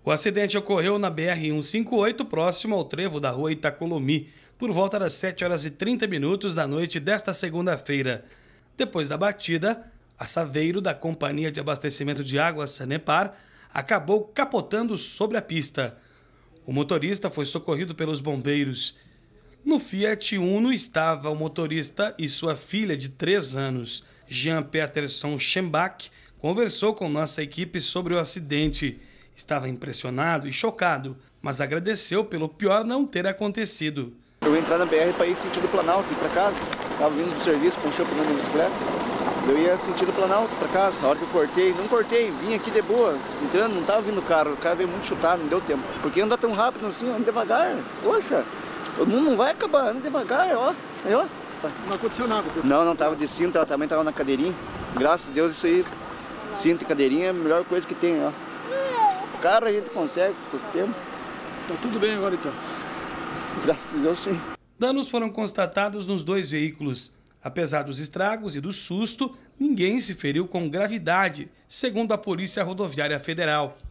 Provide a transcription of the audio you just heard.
O acidente ocorreu na BR-158, próximo ao trevo da rua Itacolomi, por volta das 7h30 da noite desta segunda-feira. Depois da batida, a Saveiro da Companhia de Abastecimento de Água Sanepar acabou capotando sobre a pista. O motorista foi socorrido pelos bombeiros. No Fiat Uno estava o motorista e sua filha de 3 anos. Jean Peterson Schembach conversou com nossa equipe sobre o acidente. Estava impressionado e chocado, mas agradeceu pelo pior não ter acontecido. Eu ia entrar na BR para ir sentido Planalto, ir para casa. Estava vindo do serviço, puxei o pneu da bicicleta. Eu ia sentido Planalto para casa. Na hora que eu cortei, não cortei, vim aqui de boa. Entrando, não estava vindo o carro veio muito chutado, não deu tempo. Porque anda tão rápido assim, anda devagar. Poxa, o mundo não vai acabar, anda devagar, ó. Aí, ó. Não aconteceu nada? Não estava de cinto, ela também estava na cadeirinha. Graças a Deus, isso aí, cinto e cadeirinha é a melhor coisa que tem, ó. Carro a gente consegue por tempo. Tá tudo bem agora então? Graças a Deus, sim. Danos foram constatados nos 2 veículos. Apesar dos estragos e do susto, ninguém se feriu com gravidade, segundo a Polícia Rodoviária Federal.